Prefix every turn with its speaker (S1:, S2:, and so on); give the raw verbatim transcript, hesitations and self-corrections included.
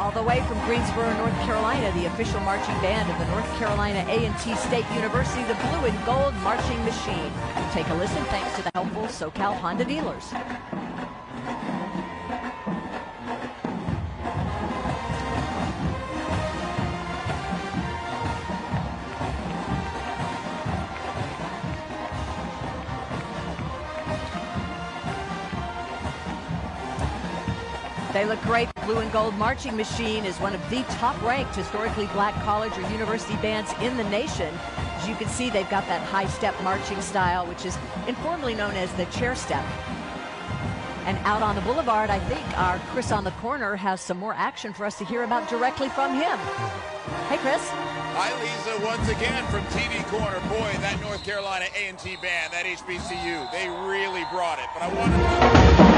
S1: All the way from Greensboro, North Carolina, the official marching band of the North Carolina A and T State University, the Blue and Gold Marching Machine. Take a listen thanks to the helpful SoCal Honda dealers. They look great. Blue and Gold Marching Machine is one of the top-ranked historically black college or university bands in the nation. As you can see, they've got that high-step marching style, which is informally known as the chair step. And out on the boulevard, I think our Chris on the Corner has some more action for us to hear about directly from him. Hey, Chris.
S2: Hi, Lisa, once again from T V Corner. Boy, that North Carolina A and T band, that H B C U, they really brought it. But I want to...